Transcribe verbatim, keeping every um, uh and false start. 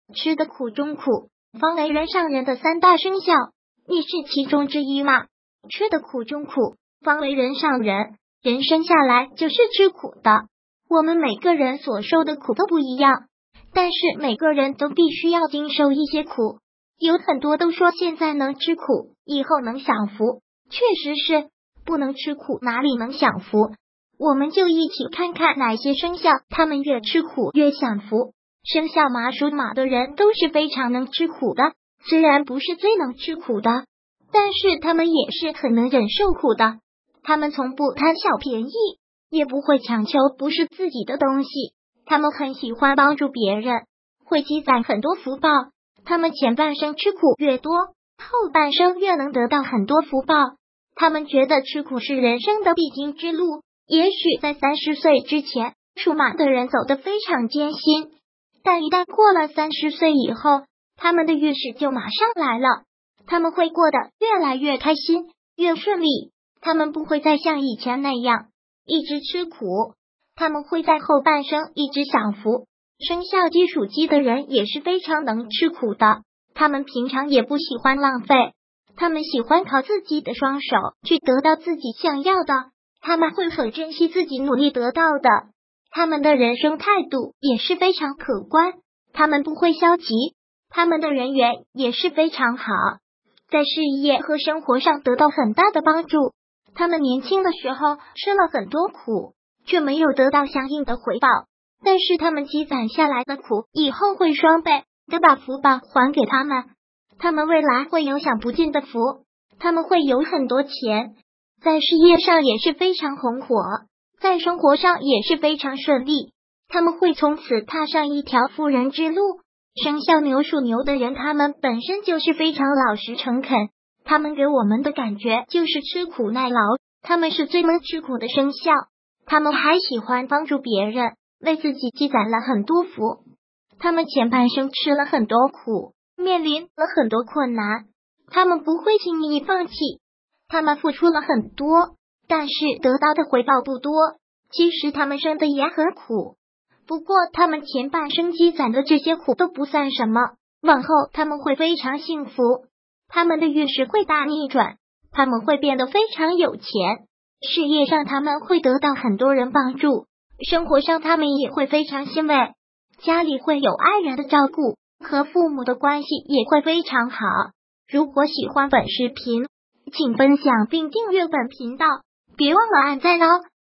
吃的苦中苦，方为人上人的三大生肖，你是其中之一吗？吃的苦中苦，方为人上人，人生下来就是吃苦的。我们每个人所受的苦都不一样，但是每个人都必须要经受一些苦。有很多都说现在能吃苦，以后能享福，确实是，不能吃苦哪里能享福？我们就一起看看哪些生肖他们越吃苦越享福。生肖马属马的人都是非常能吃苦的，虽然不是最能吃苦的，但是他们也是很能忍受苦的。他们从不贪小便宜，也不会强求不是自己的东西，他们很喜欢帮助别人，会积攒很多福报。他们前半生吃苦越多，后半生越能得到很多福报。他们觉得吃苦是人生的必经之路，也许在三十岁之前，属马的人走得非常艰辛，但一旦过了三十岁以后，他们的运势就马上来了，他们会过得越来越开心，越顺利。他们不会再像以前那样一直吃苦，他们会在后半生一直享福。生肖鸡属鸡的人也是非常能吃苦的，他们平常也不喜欢浪费，他们喜欢靠自己的双手去得到自己想要的，他们会很珍惜自己努力得到的。他们的人生态度也是非常可观，他们不会消极，他们的人缘也是非常好，在事业和生活上得到很大的帮助。他们年轻的时候吃了很多苦，却没有得到相应的回报，但是他们积攒下来的苦以后会双倍的把福报还给他们，他们未来会有享不尽的福，他们会有很多钱，在事业上也是非常红火，在生活上也是非常顺利，他们会从此踏上一条富人之路。生肖牛属牛的人，他们本身就是非常老实诚恳，他们给我们的感觉就是吃苦耐劳，他们是最能吃苦的生肖，他们还喜欢帮助别人，为自己积攒了很多福。他们前半生吃了很多苦，面临了很多困难，他们不会轻易放弃，他们付出了很多，但是得到的回报不多。其实他们生的也很苦，不过他们前半生积攒的这些苦都不算什么，往后他们会非常幸福，他们的运势会大逆转，他们会变得非常有钱，事业上他们会得到很多人帮助，生活上他们也会非常欣慰，家里会有爱人的照顾，和父母的关系也会非常好。如果喜欢本视频，请分享并订阅本频道，别忘了按赞哦。